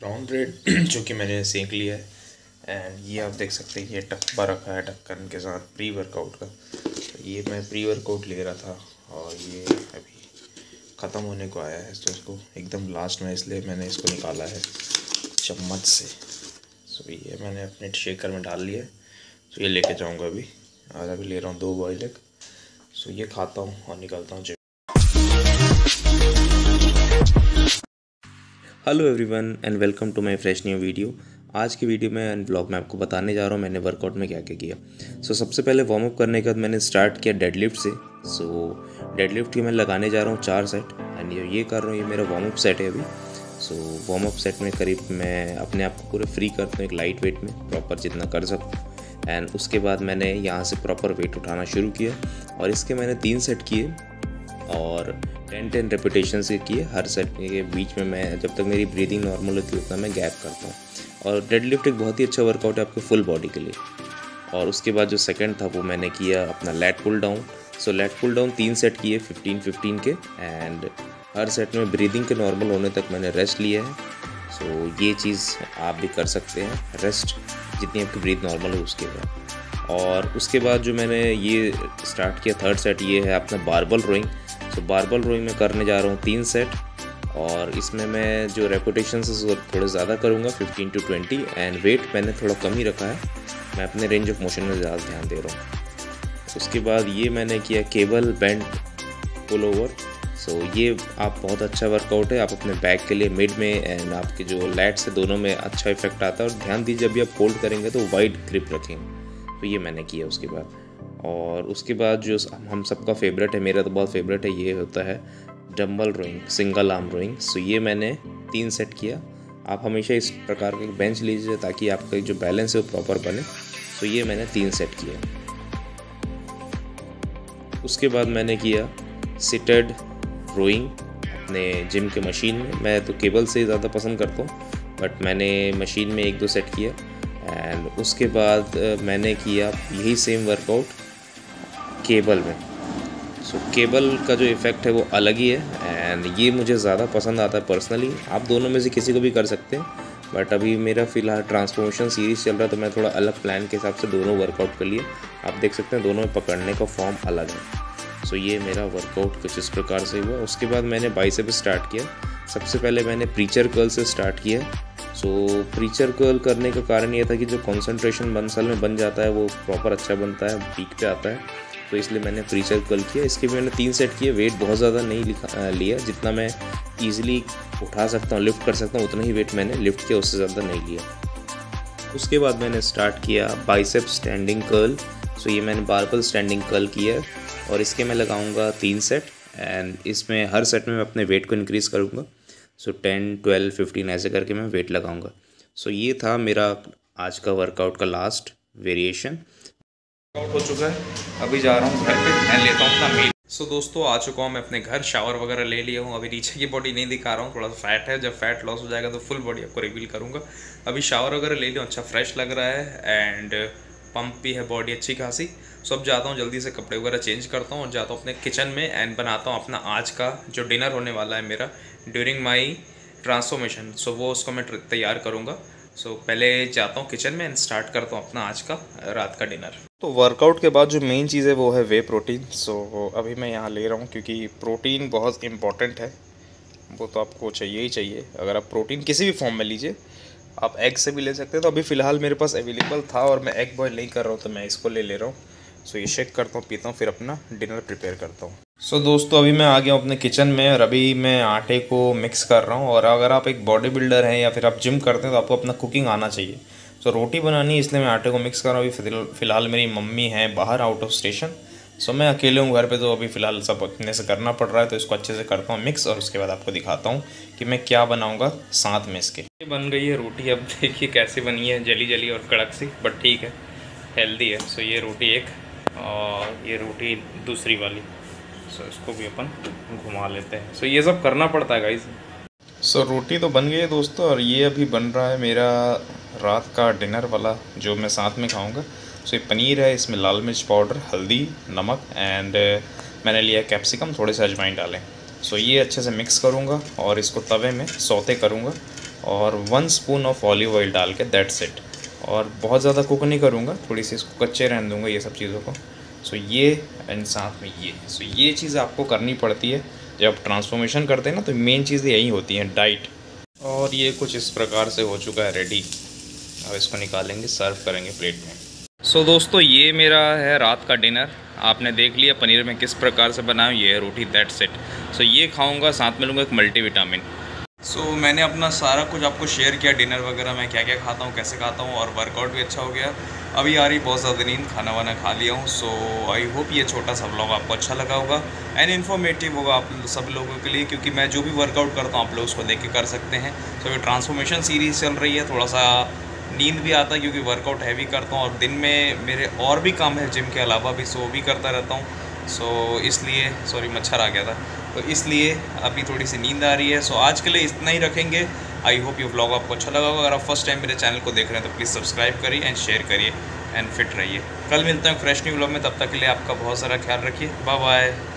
Brown bread जो कि मैंने सेंक लिया है। एंड ये आप देख सकते हैं, ये टप्पा रखा है ढक्कन के साथ प्री वर्कआउट का। तो ये मैं प्री वर्कआउट ले रहा था और ये अभी ख़त्म होने को आया है, तो इसको एकदम लास्ट में इसलिए मैंने इसको निकाला है चम्मच से। सो ये मैंने अपने शेकर में डाल लिया है। तो ये लेके जाऊंगा अभी, और अभी ले रहा हूँ 2 बॉयल एग। सो ये खाता हूँ और निकलता हूँ। Hello everyone and welcome to my fresh new video. आज की वीडियो में एंड ब्लॉग में आपको बताने जा रहा हूँ मैंने वर्कआउट में क्या क्या किया। सबसे पहले वार्म अप करने के बाद मैंने स्टार्ट किया डेडलिफ्ट से। डेडलिफ्ट की मैं लगाने जा रहा हूँ 4 सेट एंड ये कर रहा हूँ, ये मेरा वार्म अप सेट है अभी। वार्म अप सेट में करीब मैं अपने आप को पूरे फ्री करता हूँ एक लाइट वेट में, प्रॉपर जितना कर सकूँ। एंड उसके बाद मैंने यहाँ से प्रॉपर वेट उठाना शुरू किया और इसके मैंने 3 सेट किए और 10-10 रेपिटेशन से किए। हर सेट के बीच में मैं जब तक मेरी ब्रीदिंग नॉर्मल होती है उतना मैं गैप करता हूँ। और डेडलिफ्ट एक बहुत ही अच्छा वर्कआउट है आपके फुल बॉडी के लिए। और उसके बाद जो सेकंड था वो मैंने किया अपना lat pull down. Lat pull down 3 set किए 15-15 के एंड हर सेट में ब्रीदिंग के नॉर्मल होने तक मैंने रेस्ट लिया है। ये चीज़ आप भी कर सकते हैं, रेस्ट जितनी आपकी ब्रीथ नॉर्मल हो उसके बाद। और उसके बाद जो मैंने ये स्टार्ट किया थर्ड सेट, ये है अपना बारबल रोइंग। बारबल रोइंग में करने जा रहा हूँ 3 सेट और इसमें मैं जो रेपिटेशन है थोड़े ज़्यादा करूँगा 15 to 20 एंड वेट मैंने थोड़ा कम ही रखा है, मैं अपने रेंज ऑफ मोशन में ज़्यादा ध्यान दे रहा हूँ। उसके बाद ये मैंने किया केबल बेंड पुल ओवर। ये आप बहुत अच्छा वर्कआउट है, आप अपने बैक के लिए मिड में एंड आपके जो लैट्स है दोनों में अच्छा इफेक्ट आता है। और ध्यान दीजिए जब भी आप होल्ड करेंगे तो वाइड ग्रिप रखेंगे। तो ये मैंने किया उसके बाद। और उसके बाद जो हम सबका फेवरेट है, मेरा तो बहुत फेवरेट है, ये होता है dumbbell rowing, single arm rowing. ये मैंने 3 सेट किया। आप हमेशा इस प्रकार का बेंच लीजिए ताकि आपका जो बैलेंस है वो प्रॉपर बने। ये मैंने 3 सेट किया। उसके बाद मैंने किया सिटेड रोइंग अपने जिम के मशीन में। मैं तो केबल से ज़्यादा पसंद करता हूँ बट मैंने मशीन में 1-2 सेट किया। एंड उसके बाद मैंने किया यही सेम वर्कआउट केबल में। केबल का जो इफ़ेक्ट है वो अलग ही है एंड ये मुझे ज़्यादा पसंद आता है पर्सनली। आप दोनों में से किसी को भी कर सकते हैं बट अभी मेरा फ़िलहाल ट्रांसफॉर्मेशन सीरीज़ चल रहा है तो मैं थोड़ा अलग प्लान के हिसाब से दोनों वर्कआउट कर लिए। आप देख सकते हैं दोनों में पकड़ने का फॉर्म अलग है। ये मेरा वर्कआउट कुछ इस प्रकार से हुआ। उसके बाद मैंने बाइसेप स्टार्ट किया। सबसे पहले मैंने प्रीचर कर्ल से स्टार्ट किया। प्रीचर कर्ल करने का कारण ये था कि जो कॉन्सेंट्रेशन मसल में बन जाता है वो प्रॉपर अच्छा बनता है, पीक पे आता है, तो इसलिए मैंने प्रीचर कर्ल किया। इसके भी मैंने 3 सेट किए। वेट बहुत ज़्यादा नहीं लिया, जितना मैं ईजिली उठा सकता हूँ, लिफ्ट कर सकता हूँ उतना ही वेट मैंने लिफ्ट किया, उससे ज़्यादा नहीं लिया। उसके बाद मैंने स्टार्ट किया बाइसेप स्टैंडिंग कर्ल। ये मैंने बारबल स्टैंडिंग कर्ल किया और इसके मैं लगाऊंगा 3 सेट एंड इसमें हर सेट में मैं अपने वेट को इंक्रीज़ करूंगा। 10, 12, 15 ऐसे करके मैं वेट लगाऊंगा। ये था मेरा आज का वर्कआउट का लास्ट वेरिएशन। वर्कआउट हो चुका है, अभी जा रहा हूँ घर पे, मैं लेता हूँ अपना मील। दोस्तों आ चुका हूँ मैं अपने घर, शावर वगैरह ले लिया हूँ। अभी नीचे की बॉडी नहीं दिखा रहा हूँ, थोड़ा सा फैट है, जब फैट लॉस हो जाएगा तो फुल बॉडी आपको रिवील करूँगा। अभी शावर वगैरह ले लिया, अच्छा फ्रेश लग रहा है एंड पंप भी है बॉडी अच्छी खासी। अब जाता हूँ जल्दी से कपड़े वगैरह चेंज करता हूँ और जाता हूँ अपने किचन में एंड बनाता हूँ अपना आज का जो डिनर होने वाला है मेरा ड्यूरिंग माई ट्रांसफॉर्मेशन। वो उसको मैं तैयार करूँगा। पहले जाता हूँ किचन में एंड स्टार्ट करता हूँ अपना आज का रात का डिनर। वर्कआउट के बाद जो मेन चीज़ है वो है वे प्रोटीन। अभी मैं यहाँ ले रहा हूँ क्योंकि प्रोटीन बहुत इम्पॉर्टेंट है, वो तो आपको चाहिए ही चाहिए। अगर आप प्रोटीन किसी भी फॉर्म में लीजिए, आप एग से भी ले सकते हैं। तो अभी फ़िलहाल मेरे पास अवेलेबल था और मैं एग बॉयल नहीं कर रहा हूँ तो मैं इसको ले रहा हूँ। ये शेक करता हूँ, पीता हूँ, फिर अपना डिनर प्रिपेयर करता हूँ। दोस्तों अभी मैं आ गया हूँ अपने किचन में और अभी मैं आटे को मिक्स कर रहा हूँ। और अगर आप एक बॉडी बिल्डर हैं या फिर आप जिम करते हैं तो आपको अपना कुकिंग आना चाहिए। रोटी बनानी है इसलिए मैं आटे को मिक्स कर रहा हूँ। अभी फ़िलहाल मेरी मम्मी है बाहर आउट ऑफ स्टेशन, मैं अकेले हूँ घर पे, तो अभी फ़िलहाल सब अपने से करना पड़ रहा है। तो इसको अच्छे से करता हूँ मिक्स और उसके बाद आपको दिखाता हूँ कि मैं क्या बनाऊँगा साथ में इसके। ये बन गई है रोटी, अब देखिए कैसे बनी है, जली जली और कड़क सी, बट ठीक है, हेल्दी है। ये रोटी एक और ये रोटी दूसरी वाली। इसको भी अपन घुमा लेते हैं। ये सब करना पड़ता है गाइस। रोटी तो बन गई है दोस्तों और ये अभी बन रहा है मेरा रात का डिनर वाला जो मैं साथ में खाऊंगा। ये पनीर है, इसमें लाल मिर्च पाउडर, हल्दी, नमक एंड मैंने लिया कैप्सिकम, थोड़े से अजवाइन डालें। ये अच्छे से मिक्स करूंगा और इसको तवे में सौते करूंगा और 1 स्पून ऑफ ऑलिव ऑयल डाल के, दैट्स इट। और बहुत ज़्यादा कुक नहीं करूँगा, थोड़ी सी इसको कच्चे रहने दूँगा ये सब चीज़ों को। सो ये एंड साथ में ये चीज़ आपको करनी पड़ती है जब आप ट्रांसफॉर्मेशन करते हैं ना, तो मेन चीज़ यही होती है, डाइट। और ये कुछ इस प्रकार से हो चुका है रेडी। अब इसको निकालेंगे, सर्व करेंगे प्लेट में। सो दोस्तों, ये मेरा है रात का डिनर। आपने देख लिया पनीर में किस प्रकार से बनाया, ये है रोटी, दैट्स इट। सो ये खाऊंगा, साथ में लूँगा एक मल्टीविटामिन। सो मैंने अपना सारा कुछ आपको शेयर किया, डिनर वगैरह मैं क्या क्या खाता हूँ, कैसे खाता हूँ, और वर्कआउट भी अच्छा हो गया। अभी आ रही बहुत ज़्यादा नींद, खाना वाना खा लिया हूँ। सो आई होप ये छोटा सा व्लॉग आपको अच्छा लगा होगा एंड इन्फॉर्मेटिव होगा आप सब लोगों के लिए, क्योंकि मैं जो भी वर्कआउट करता हूँ आप लोग उसको देख के कर सकते हैं। सो ये ट्रांसफॉर्मेशन सीरीज़ चल रही है, थोड़ा सा नींद भी आता है क्योंकि वर्कआउट हैवी करता हूँ, और दिन में मेरे और भी काम है जिम के अलावा भी, सो भी करता रहता हूँ। सो इसलिए, सॉरी मच्छर आ गया था, तो इसलिए अभी थोड़ी सी नींद आ रही है। सो आज के लिए इतना ही रखेंगे। आई होप ये व्लॉग आपको अच्छा लगा होगा। अगर आप फर्स्ट टाइम मेरे चैनल को देख रहे हैं तो प्लीज़ सब्सक्राइब करिए एंड शेयर करिए एंड फिट रहिए। कल मिलते हैं फ्रेश न्यू व्लॉग में, तब तक के लिए आपका बहुत सारा ख्याल रखिए। Bye bye.